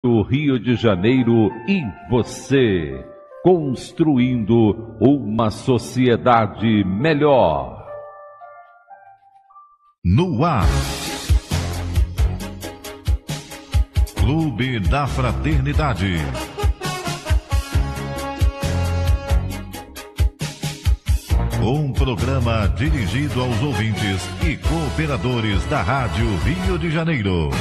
O Rio de Janeiro e você, construindo uma sociedade melhor. No ar, Clube da Fraternidade. Um programa dirigido aos ouvintes e cooperadores da Rádio Rio de Janeiro.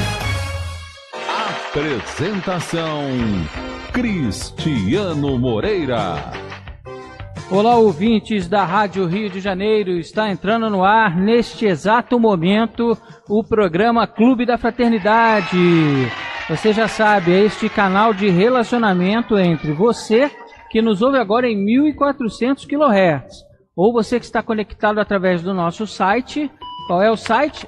Apresentação: Cristiano Moreira. Olá, ouvintes da Rádio Rio de Janeiro. Está entrando no ar, neste exato momento, o programa Clube da Fraternidade. Você já sabe, é este canal de relacionamento entre você, que nos ouve agora em 1400 kHz, ou você que está conectado através do nosso site. Qual é o site?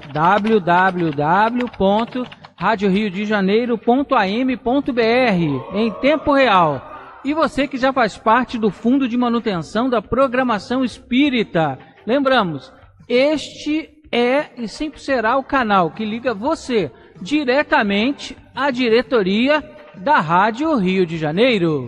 www.radioriodejaneiro.am.br, em tempo real. E você que já faz parte do Fundo de Manutenção da Programação Espírita. Lembramos, este é e sempre será o canal que liga você diretamente à diretoria da Rádio Rio de Janeiro.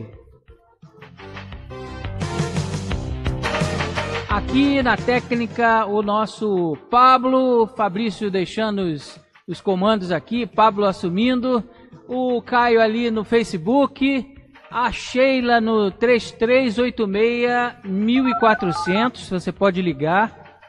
Aqui na técnica, o nosso Fabrício deixando os comandos aqui, Pablo assumindo, o Caio ali no Facebook, a Sheila no 3386-1400, você pode ligar,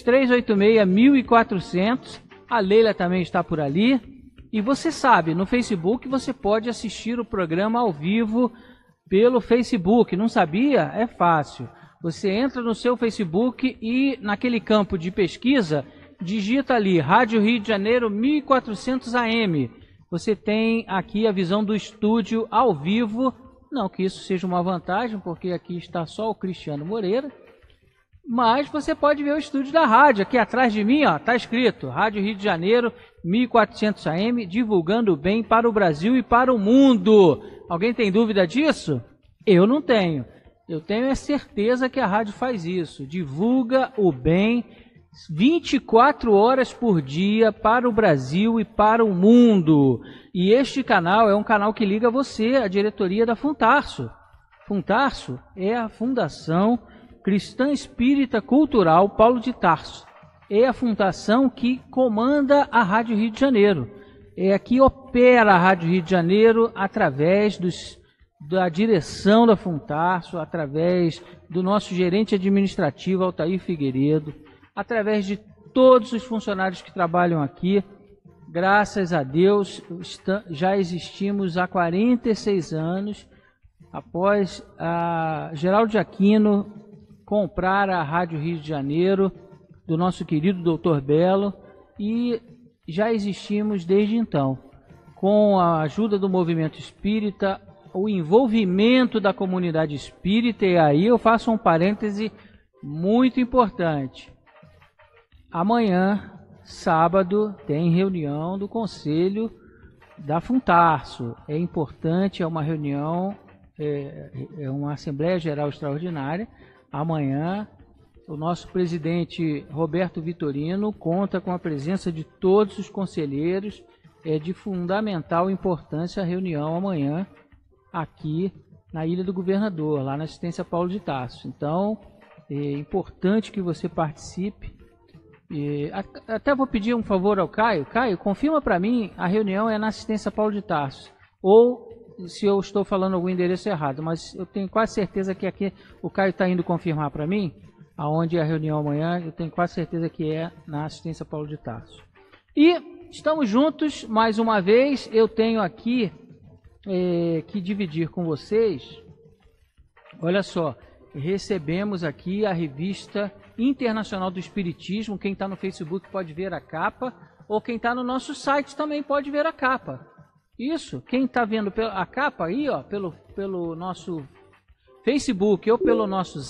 3386-1400, a Leila também está por ali, e você sabe, no Facebook você pode assistir o programa ao vivo pelo Facebook, não sabia? É fácil. Você entra no seu Facebook e naquele campo de pesquisa, digita ali, Rádio Rio de Janeiro 1400 AM. Você tem aqui a visão do estúdio ao vivo. Não que isso seja uma vantagem, porque aqui está só o Cristiano Moreira. Mas você pode ver o estúdio da rádio. Aqui atrás de mim está escrito Rádio Rio de Janeiro 1400 AM, divulgando o bem para o Brasil e para o mundo. Alguém tem dúvida disso? Eu não tenho. Eu tenho a certeza que a rádio faz isso, divulga o bem 24 horas por dia para o Brasil e para o mundo. E este canal é um canal que liga você à diretoria da Funtarso. Funtarso é a Fundação Cristã Espírita Cultural Paulo de Tarso. É a fundação que comanda a Rádio Rio de Janeiro. É a que opera a Rádio Rio de Janeiro através da direção da Funtarso, através do nosso gerente administrativo, Altair Figueiredo, através de todos os funcionários que trabalham aqui. Graças a Deus, já existimos há 46 anos, após a Geraldo de Aquino comprar a Rádio Rio de Janeiro, do nosso querido Dr. Belo, e já existimos desde então. Com a ajuda do movimento espírita, o envolvimento da comunidade espírita, e aí eu faço um parêntese muito importante. Amanhã, sábado, tem reunião do Conselho da Funtarso. É importante, é uma reunião, é uma Assembleia Geral Extraordinária. Amanhã, o nosso presidente Roberto Vitorino conta com a presença de todos os conselheiros. É de fundamental importância a reunião amanhã, aqui na Ilha do Governador, lá na Assistência Paulo de Tarso. Então, é importante que você participe. Até vou pedir um favor ao Caio. Caio, confirma para mim, a reunião é na Assistência Paulo de Tarso. Ou se eu estou falando algum endereço errado, mas eu tenho quase certeza que aqui o Caio está indo confirmar para mim, aonde é a reunião amanhã, eu tenho quase certeza que é na Assistência Paulo de Tarso. E estamos juntos mais uma vez. Eu tenho aqui que dividir com vocês. Olha só, recebemos aqui a revista Internacional do Espiritismo. Quem está no Facebook pode ver a capa, ou quem está no nosso site também pode ver a capa. Isso, quem está vendo a capa aí, ó, pelo nosso Facebook ou pelo nosso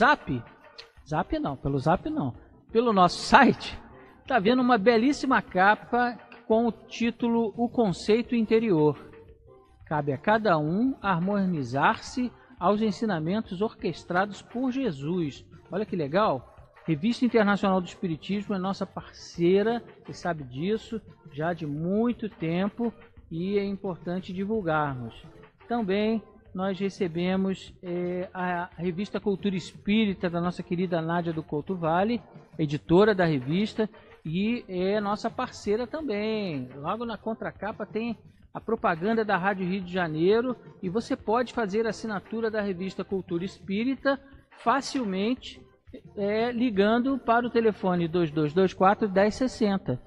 pelo nosso site, está vendo uma belíssima capa com o título O Conceito Interior. Cabe a cada um harmonizar-se aos ensinamentos orquestrados por Jesus. Olha que legal! Revista Internacional do Espiritismo é nossa parceira, você sabe disso, já de muito tempo. e é importante divulgarmos. Também nós recebemos a revista Cultura Espírita da nossa querida Nádia do Couto Vale, editora da revista, e é nossa parceira também. Logo na contracapa tem a propaganda da Rádio Rio de Janeiro, e você pode fazer a assinatura da revista Cultura Espírita facilmente ligando para o telefone 2224-1060.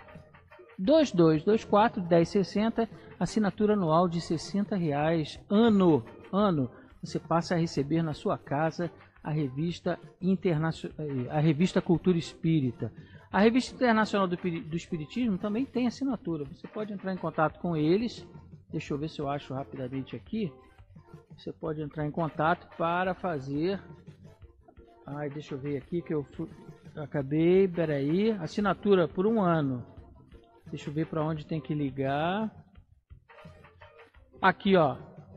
2224-1060, assinatura anual de R$60 ano. Você passa a receber na sua casa a revista Cultura Espírita. A Revista Internacional do Espiritismo também tem assinatura. Você pode entrar em contato com eles. Deixa eu ver se eu acho rapidamente aqui. Você pode entrar em contato para fazer... deixa eu ver aqui que eu acabei... Peraí. Assinatura por 1 ano. Deixa eu ver para onde tem que ligar. Aqui, ó.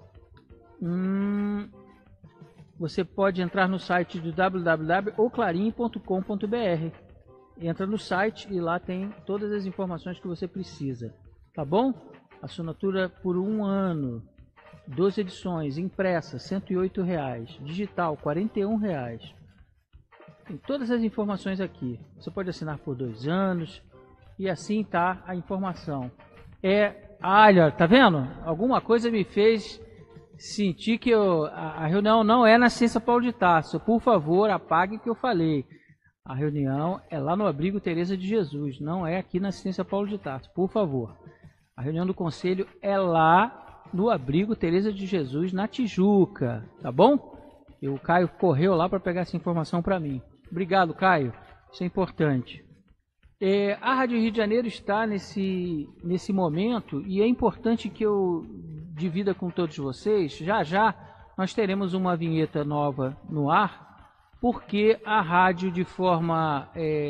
Você pode entrar no site do www.oclarim.com.br. Entra no site e lá tem todas as informações que você precisa. Tá bom? Assinatura por 1 ano. 12 edições, impressa, R$108. Digital, R$41. Tem todas as informações aqui. Você pode assinar por 2 anos. E assim tá a informação. Olha, tá vendo? Alguma coisa me fez sentir que a reunião não é na Ciência Paulo de Tarso. Por favor, apague o que eu falei. A reunião é lá no Abrigo Teresa de Jesus, não é aqui na Ciência Paulo de Tarso, por favor. A reunião do conselho é lá no Abrigo Teresa de Jesus, na Tijuca, tá bom? E o Caio correu lá para pegar essa informação para mim. Obrigado, Caio, isso é importante. A Rádio Rio de Janeiro está nesse momento, e é importante que eu divida com todos vocês. Já nós teremos uma vinheta nova no ar, porque a rádio, de forma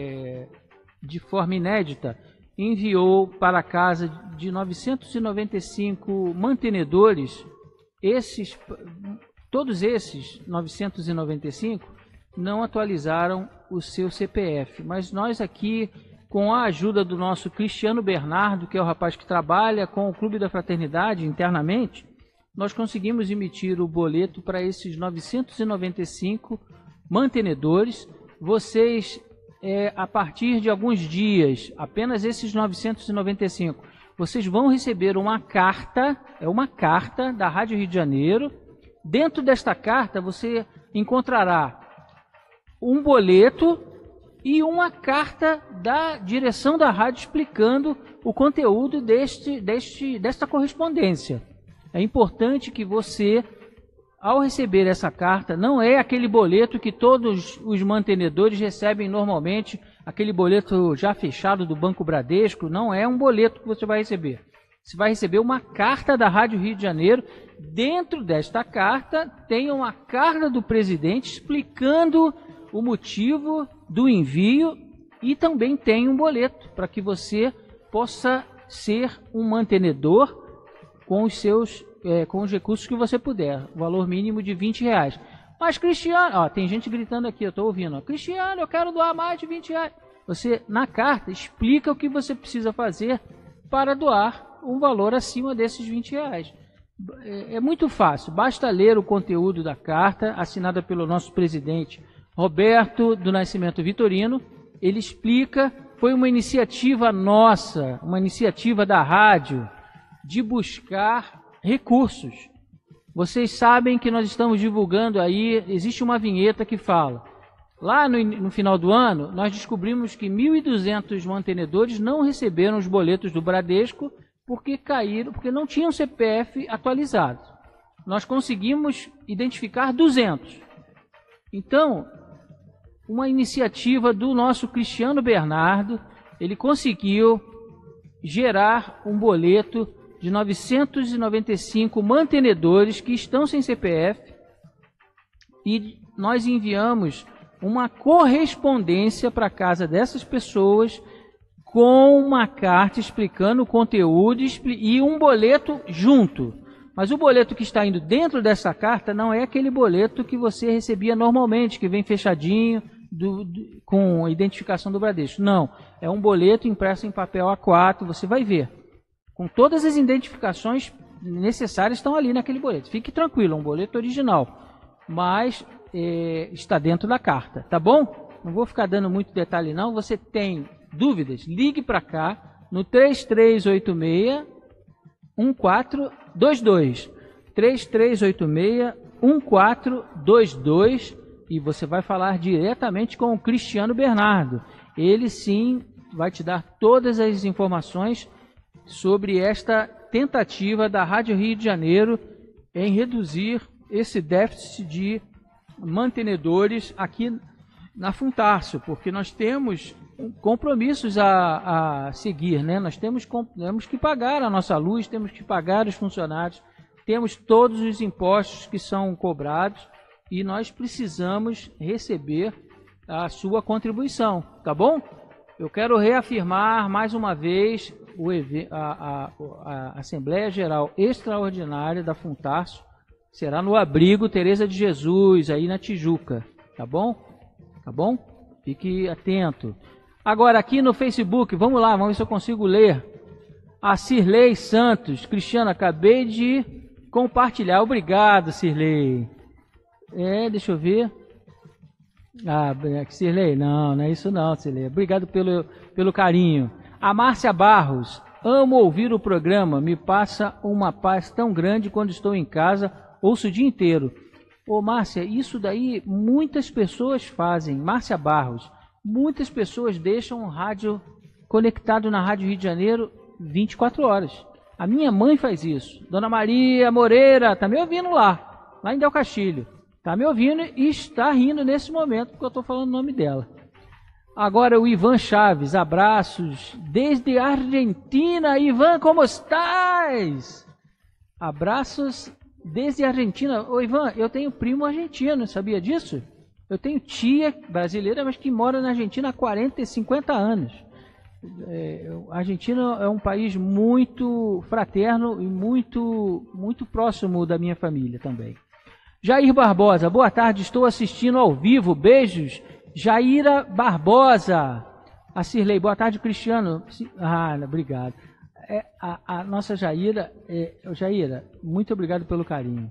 inédita, enviou para casa de 995 mantenedores. Todos esses 995 não atualizaram o seu CPF, mas nós aqui, com a ajuda do nosso Cristiano Bernardo, que é o rapaz que trabalha com o Clube da Fraternidade internamente, nós conseguimos emitir o boleto para esses 995 mantenedores. Vocês, a partir de alguns dias, apenas esses 995, vocês vão receber uma carta, uma carta da Rádio Rio de Janeiro. Dentro desta carta você encontrará um boleto e uma carta da direção da rádio explicando o conteúdo desta correspondência. É importante que você, ao receber essa carta, não é aquele boleto que todos os mantenedores recebem normalmente, aquele boleto já fechado do Banco Bradesco, não é um boleto que você vai receber. Você vai receber uma carta da Rádio Rio de Janeiro. Dentro desta carta tem uma carta do presidente explicando o motivo do envio e também tem um boleto para que você possa ser um mantenedor com os recursos que você puder, o valor mínimo de R$20. Mas Cristiano, tem gente gritando aqui, eu estou ouvindo, Cristiano, eu quero doar mais de R$20. Você, na carta, explica o que você precisa fazer para doar um valor acima desses R$20. É muito fácil, basta ler o conteúdo da carta, assinada pelo nosso presidente Roberto do Nascimento Vitorino. Ele explica, foi uma iniciativa nossa, uma iniciativa da rádio, de buscar recursos. Vocês sabem que nós estamos divulgando aí, existe uma vinheta que fala, lá no final do ano, nós descobrimos que 1.200 mantenedores não receberam os boletos do Bradesco porque não tinham CPF atualizado. Nós conseguimos identificar 200. Então, uma iniciativa do nosso Cristiano Bernardo, ele conseguiu gerar um boleto de 995 mantenedores que estão sem CPF, e nós enviamos uma correspondência para a casa dessas pessoas com uma carta explicando o conteúdo e um boleto junto. Mas o boleto que está indo dentro dessa carta não é aquele boleto que você recebia normalmente, que vem fechadinho, com a identificação do Bradesco. Não, é um boleto impresso em papel A4, você vai ver. com todas as identificações necessárias estão ali naquele boleto. Fique tranquilo, é um boleto original, mas está dentro da carta, tá bom? Não vou ficar dando muito detalhe não. Você tem dúvidas? Ligue para cá no 3386-1422. 3386-1422 e você vai falar diretamente com o Cristiano Bernardo. Ele sim vai te dar todas as informações sobre esta tentativa da Rádio Rio de Janeiro em reduzir esse déficit de mantenedores aqui na Funtarço, porque nós temos compromissos a seguir, né? Nós temos que pagar a nossa luz, temos que pagar os funcionários, temos todos os impostos que são cobrados e nós precisamos receber a sua contribuição, tá bom? Eu quero reafirmar mais uma vez a Assembleia Geral Extraordinária da Funtarço será no Abrigo Teresa de Jesus, aí na Tijuca, tá bom? Tá bom? Fique atento. Agora aqui no Facebook, vamos lá, vamos ver se eu consigo ler. A Cirlei Santos, Cristiano, acabei de compartilhar. Obrigado, Cirlei. Deixa eu ver. Cirlei, não é isso não, Cirlei. Obrigado pelo carinho. A Márcia Barros, amo ouvir o programa, me passa uma paz tão grande quando estou em casa, ouço o dia inteiro. Ô Márcia, isso daí muitas pessoas fazem. Márcia Barros, muitas pessoas deixam o rádio conectado na Rádio Rio de Janeiro 24 horas. A minha mãe faz isso. Dona Maria Moreira, tá me ouvindo lá em Del Castilho. Tá me ouvindo e está rindo nesse momento, porque eu estou falando o nome dela. Agora o Ivan Chaves, abraços desde a Argentina. Ivan, como estás? Abraços desde a Argentina. Ô Ivan, eu tenho primo argentino, sabia disso? Eu tenho tia brasileira, mas que mora na Argentina há 40 e 50 anos. A Argentina é um país muito fraterno e muito próximo da minha família também. Jair Barbosa, boa tarde, estou assistindo ao vivo, beijos. Jaira Barbosa. A Cirlei, boa tarde, Cristiano. Obrigado. A nossa Jaira, Jaira, muito obrigado pelo carinho.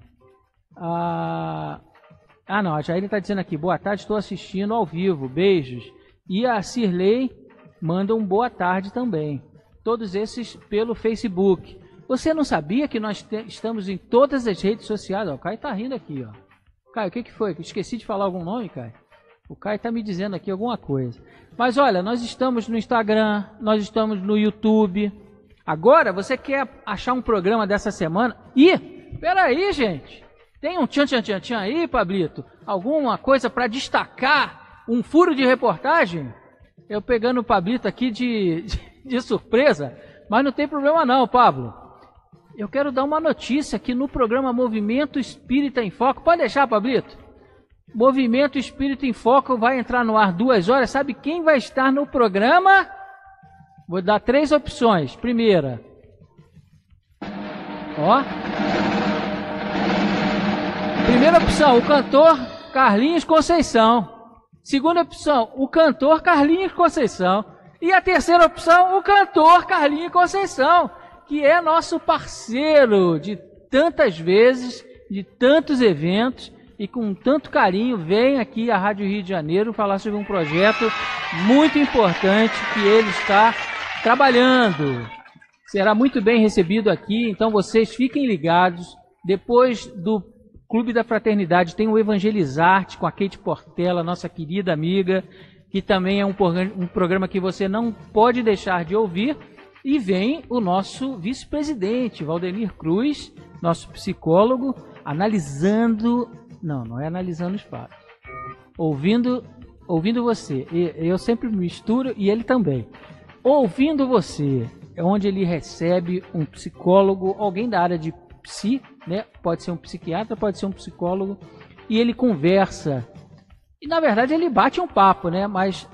A Jaira está dizendo aqui, boa tarde, estou assistindo ao vivo, beijos. E a Cirlei manda um boa tarde também. Todos esses pelo Facebook. Você não sabia que nós estamos em todas as redes sociais? O Caio está rindo aqui, ó. Caio, o que foi? Esqueci de falar algum nome, Caio? O Caio está me dizendo aqui alguma coisa. Mas olha, nós estamos no Instagram, nós estamos no YouTube. Agora, você quer achar um programa dessa semana? Peraí, gente. Tem um tchan aí, Pablito? Alguma coisa para destacar? Um furo de reportagem? Eu pegando o Pablito aqui de surpresa. Mas não tem problema não, Pablo. Eu quero dar uma notícia aqui no programa Movimento Espírita em Foco. Pode deixar, Pablito? Movimento Espírita em Foco vai entrar no ar 2 horas. Sabe quem vai estar no programa? Vou dar 3 opções. Primeira. Primeira opção, o cantor Carlinhos Conceição. Segunda opção, o cantor Carlinhos Conceição. E a terceira opção, o cantor Carlinhos Conceição, que é nosso parceiro de tantas vezes, de tantos eventos, e com tanto carinho vem aqui à Rádio Rio de Janeiro falar sobre um projeto muito importante que ele está trabalhando. Será muito bem recebido aqui, então vocês fiquem ligados. Depois do Clube da Fraternidade tem o Evangelizarte com a Kate Portela, nossa querida amiga, que também é um programa que você não pode deixar de ouvir. E vem o nosso vice-presidente, Valdemir Cruz, nosso psicólogo, analisando... Não é analisando os fatos. Ouvindo você. Eu sempre misturo e ele também. Ouvindo você, é onde ele recebe um psicólogo, alguém da área de psi, né? Pode ser um psiquiatra, pode ser um psicólogo, e ele conversa. E na verdade ele bate um papo, né? Mas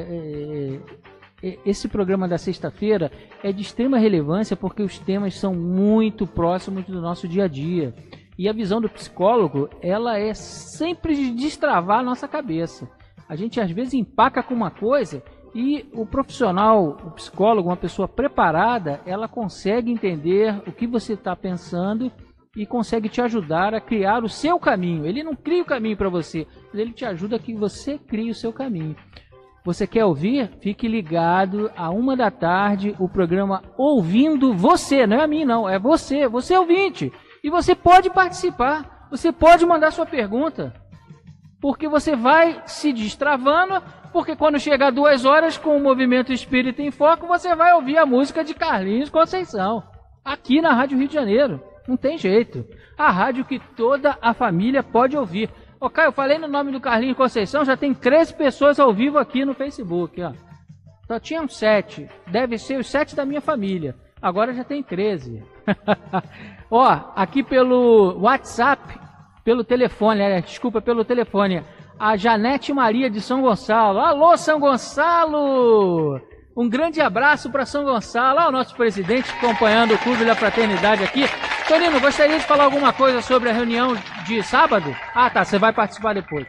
esse programa da sexta-feira é de extrema relevância porque os temas são muito próximos do nosso dia a dia. E a visão do psicólogo, ela é sempre de destravar a nossa cabeça. A gente às vezes empaca com uma coisa E o profissional, o psicólogo, uma pessoa preparada, ela consegue entender o que você está pensando e consegue te ajudar a criar o seu caminho. Ele não cria o caminho para você, mas ele te ajuda a que você crie o seu caminho. Você quer ouvir? Fique ligado à 1 da tarde, o programa Ouvindo Você. Não é a mim, não, é você, você ouvinte. E você pode participar, você pode mandar sua pergunta. Porque você vai se destravando, porque quando chegar 2 horas com o Movimento Espírita em Foco, você vai ouvir a música de Carlinhos Conceição, aqui na Rádio Rio de Janeiro. Não tem jeito. A rádio que toda a família pode ouvir. Ô Caio, eu falei no nome do Carlinhos Conceição, já tem 13 pessoas ao vivo aqui no Facebook, ó. Só tinham 7, deve ser os 7 da minha família. Agora já tem 13. Ó, aqui pelo WhatsApp, pelo telefone, pelo telefone, a Janete Maria de São Gonçalo. Alô, São Gonçalo! Um grande abraço para São Gonçalo. Olha o nosso presidente acompanhando o Clube da Fraternidade aqui. Tonino, gostaria de falar alguma coisa sobre a reunião de sábado? Ah, tá, você vai participar depois.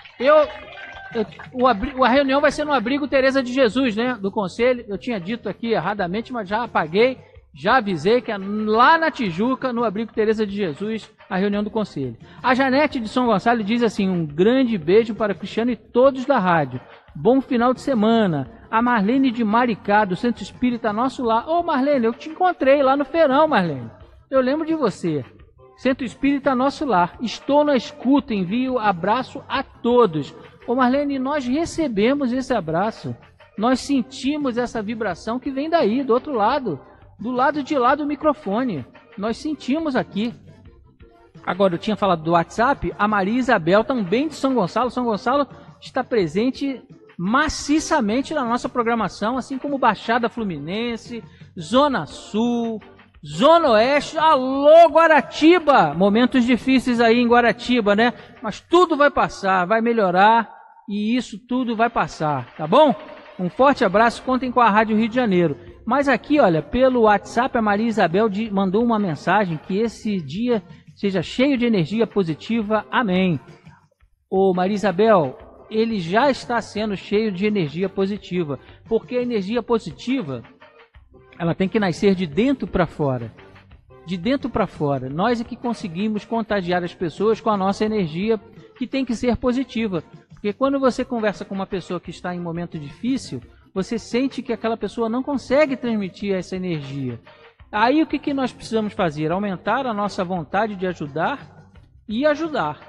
A reunião vai ser no Abrigo Teresa de Jesus, né, do Conselho. Eu tinha dito aqui erradamente, mas já apaguei. Já avisei que é lá na Tijuca, no Abrigo Teresa de Jesus, a reunião do Conselho. A Janete de São Gonçalo diz assim, um grande beijo para Cristiano e todos da rádio. Bom final de semana. A Marlene de Maricá, do Centro Espírita Nosso Lar. Ô Marlene, eu te encontrei lá no feirão, Marlene. Eu lembro de você. Centro Espírita Nosso Lar. Estou na escuta, envio abraço a todos. Ô Marlene, nós recebemos esse abraço. Nós sentimos essa vibração que vem daí, do outro lado. Do lado de lá do microfone. Nós sentimos aqui. Agora, eu tinha falado do WhatsApp. A Maria Isabel, também de São Gonçalo. São Gonçalo está presente maciçamente na nossa programação, assim como Baixada Fluminense, Zona Sul, Zona Oeste. Alô, Guaratiba! Momentos difíceis aí em Guaratiba, né? Mas tudo vai passar, vai melhorar e isso tudo vai passar, tá bom? Um forte abraço, contem com a Rádio Rio de Janeiro. Mas aqui, olha, pelo WhatsApp, a Maria Isabel mandou uma mensagem que esse dia seja cheio de energia positiva. Amém. Ô, Maria Isabel, ele já está sendo cheio de energia positiva, porque a energia positiva, ela tem que nascer de dentro para fora. De dentro para fora. Nós é que conseguimos contagiar as pessoas com a nossa energia, que tem que ser positiva. Porque quando você conversa com uma pessoa que está em um momento difícil, você sente que aquela pessoa não consegue transmitir essa energia. Aí o que nós precisamos fazer? Aumentar a nossa vontade de ajudar e ajudar.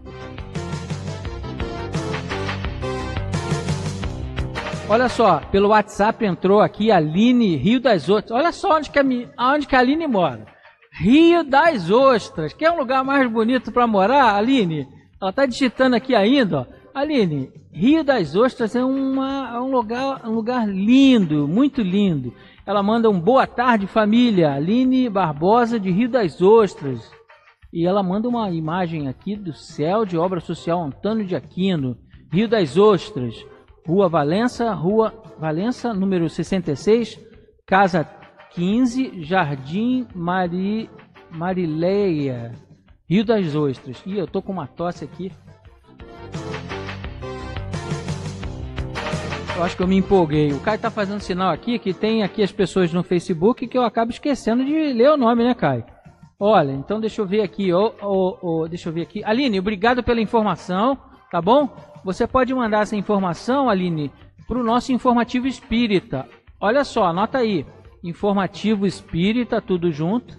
Olha só, pelo WhatsApp entrou aqui a Aline Rio das Ostras. Olha só onde que a Aline mora. Rio das Ostras. Quer um lugar mais bonito para morar, Aline? Ela está digitando aqui ainda, ó. Aline, Rio das Ostras é um lugar lindo, muito lindo. Ela manda um boa tarde, família. Aline Barbosa, de Rio das Ostras. E ela manda uma imagem aqui do céu de Obra Social Antônio de Aquino, Rio das Ostras. Rua Valença, número 66, Casa 15, Jardim Marileia, Rio das Ostras. Ih, eu tô com uma tosse aqui. Eu acho que eu me empolguei. O Caio tá fazendo sinal aqui, que tem aqui as pessoas no Facebook, que eu acabo esquecendo de ler o nome, né, Caio? Olha, então deixa eu ver aqui. Deixa eu ver aqui. Aline, obrigado pela informação, tá bom? Você pode mandar essa informação, Aline, para o nosso Informativo Espírita. Olha só, anota aí. Informativo Espírita, tudo junto,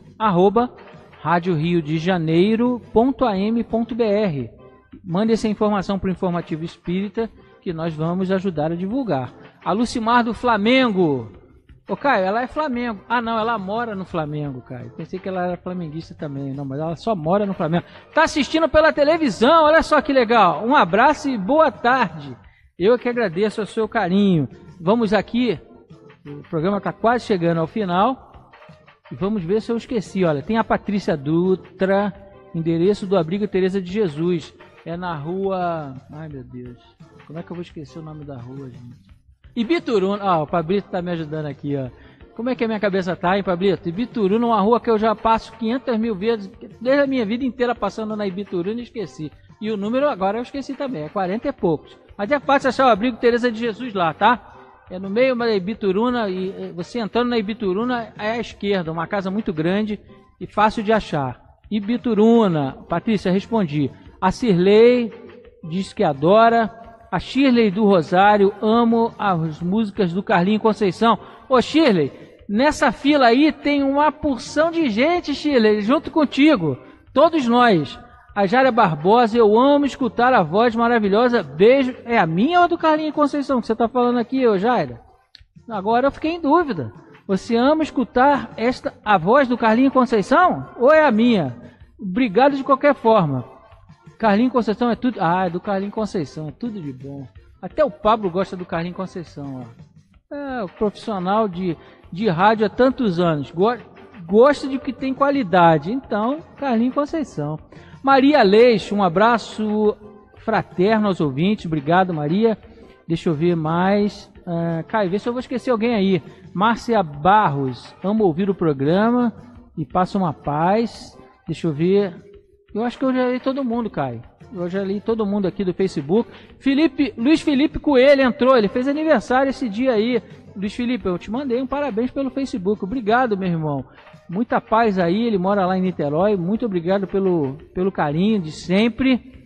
@radioriodejaneiro.am.br. Mande essa informação para o Informativo Espírita, que nós vamos ajudar a divulgar. A Lucimar do Flamengo. Ô, Caio, ela é Flamengo. Ah, não, ela mora no Flamengo, Caio. Pensei que ela era flamenguista também. Não, mas ela só mora no Flamengo. Tá assistindo pela televisão, olha só que legal. Um abraço e boa tarde. Eu que agradeço o seu carinho. Vamos aqui, o programa está quase chegando ao final. E vamos ver se eu esqueci. Olha, tem a Patrícia Dutra, endereço do Abrigo Teresa de Jesus. É na rua... Ai, meu Deus. Como é que eu vou esquecer o nome da rua, gente? Ibituruna, o Pablito tá me ajudando aqui, ó. Como é que a minha cabeça tá, hein, Pablito? Ibituruna, uma rua que eu já passo 500 mil vezes, desde a minha vida inteira passando na Ibituruna e esqueci. E o número agora eu esqueci também, é 40 e poucos. Mas é fácil achar o Abrigo Teresa de Jesus lá, tá? É no meio da Ibituruna, e você entrando na Ibituruna é à esquerda, uma casa muito grande e fácil de achar. Ibituruna, Patrícia, respondi. A Cirlei diz que adora. A Shirley do Rosário, amo as músicas do Carlinho Conceição. Ô Shirley, nessa fila aí tem uma porção de gente, Shirley, junto contigo. Todos nós. A Jária Barbosa, eu amo escutar a voz maravilhosa. Beijo. É a minha ou a do Carlinho Conceição que você está falando aqui, ô Jaira? Agora eu fiquei em dúvida. Você ama escutar a voz do Carlinho Conceição ou é a minha? Obrigado de qualquer forma. Carlinho Conceição é tudo... Ah, é do Carlinho Conceição, é tudo de bom. Até o Pablo gosta do Carlinho Conceição, ó. É, o profissional de rádio há tantos anos. Gosta de que tem qualidade. Então, Carlinho Conceição. Maria Leix, um abraço fraterno aos ouvintes. Obrigado, Maria. Deixa eu ver mais. Caio, vê se eu vou esquecer alguém aí. Márcia Barros, amo ouvir o programa e passa uma paz. Deixa eu ver... Eu acho que eu já li todo mundo, Caio. Eu já li todo mundo aqui do Facebook. Luiz Felipe Coelho entrou, ele fez aniversário esse dia aí. Luiz Felipe, eu te mandei um parabéns pelo Facebook. Obrigado, meu irmão. Muita paz aí, ele mora lá em Niterói. Muito obrigado pelo carinho de sempre.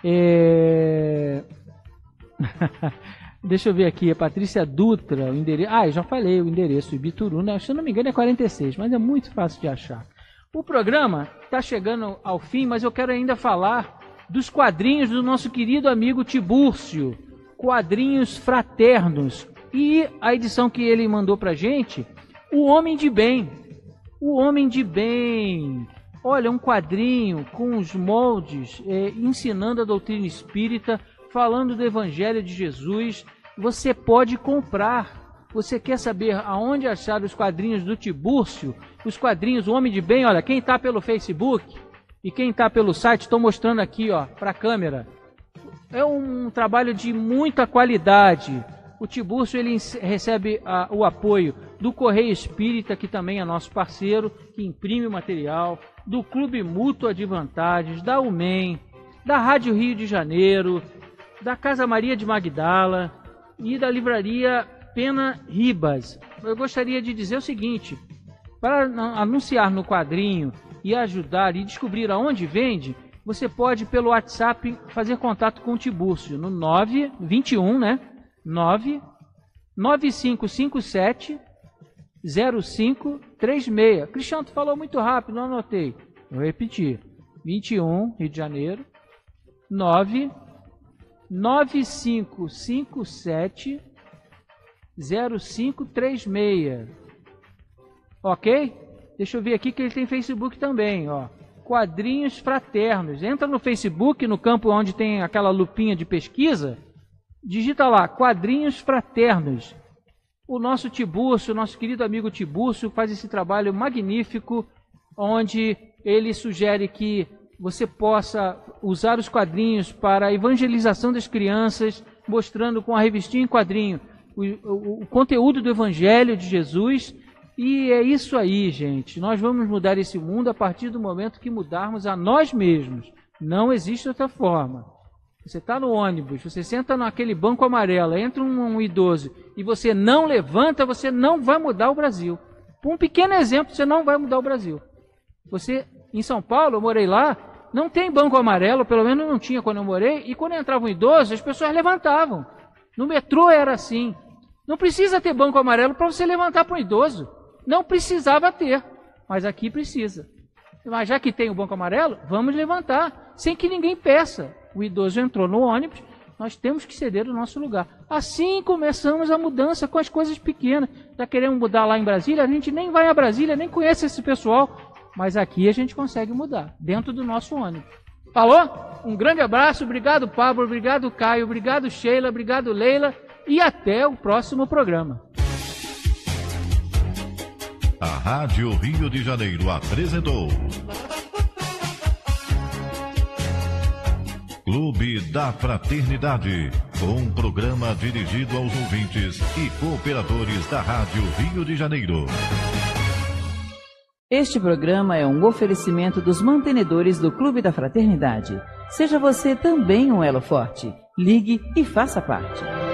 Deixa eu ver aqui, a Patrícia Dutra, o endereço... Ah, eu já falei o endereço, Ibituruna, se eu não me engano é 46, mas é muito fácil de achar. O programa está chegando ao fim, mas eu quero ainda falar dos quadrinhos do nosso querido amigo Tibúrcio, quadrinhos fraternos. E a edição que ele mandou pra gente, O Homem de Bem. O Homem de Bem. Olha, um quadrinho com os moldes, ensinando a doutrina espírita, falando do Evangelho de Jesus. Você pode comprar. Você quer saber aonde achar os quadrinhos do Tibúrcio? Os quadrinhos O Homem de Bem, olha, quem está pelo Facebook e quem está pelo site, estou mostrando aqui, ó, para a câmera. É um trabalho de muita qualidade. O Tibúrcio, ele recebe o apoio do Correio Espírita, que também é nosso parceiro, que imprime o material, do Clube Mútua de Vantagens, da UMEM, da Rádio Rio de Janeiro, da Casa Maria de Magdala e da Livraria Pena Ribas. Eu gostaria de dizer o seguinte, para anunciar no quadrinho e ajudar e descobrir aonde vende, você pode pelo WhatsApp fazer contato com o Tibúrcio no 921, né? 99557 0536. Cristiano, tu falou muito rápido, não anotei. Eu repetir. 21, Rio de Janeiro. 9557 0536. Ok? Deixa eu ver aqui que ele tem Facebook também, ó. Quadrinhos Fraternos. Entra no Facebook, no campo onde tem aquela lupinha de pesquisa, digita lá, Quadrinhos Fraternos. O nosso Tibúrcio, nosso querido amigo Tibúrcio, faz esse trabalho magnífico, onde ele sugere que você possa usar os quadrinhos para a evangelização das crianças, mostrando com a revistinha em quadrinho o conteúdo do Evangelho de Jesus. E é isso aí, gente. Nós vamos mudar esse mundo a partir do momento que mudarmos a nós mesmos. Não existe outra forma. Você está no ônibus, você senta naquele banco amarelo, entra um idoso e você não levanta, você não vai mudar o Brasil. Por um pequeno exemplo, você não vai mudar o Brasil. Você, em São Paulo, eu morei lá, não tem banco amarelo, pelo menos não tinha quando eu morei, e quando entrava um idoso, as pessoas levantavam. No metrô era assim. Não precisa ter banco amarelo para você levantar para um idoso. Não precisava ter, mas aqui precisa. Mas já que tem o banco amarelo, vamos levantar, sem que ninguém peça. O idoso entrou no ônibus, nós temos que ceder o nosso lugar. Assim começamos a mudança com as coisas pequenas. Já queremos mudar lá em Brasília, a gente nem vai a Brasília, nem conhece esse pessoal, mas aqui a gente consegue mudar, dentro do nosso ônibus. Falou? Um grande abraço, obrigado Pablo, obrigado Caio, obrigado Sheila, obrigado Leila e até o próximo programa. A Rádio Rio de Janeiro apresentou Clube da Fraternidade, um programa dirigido aos ouvintes e cooperadores da Rádio Rio de Janeiro. Este programa é um oferecimento dos mantenedores do Clube da Fraternidade. Seja você também um elo forte. Ligue e faça parte.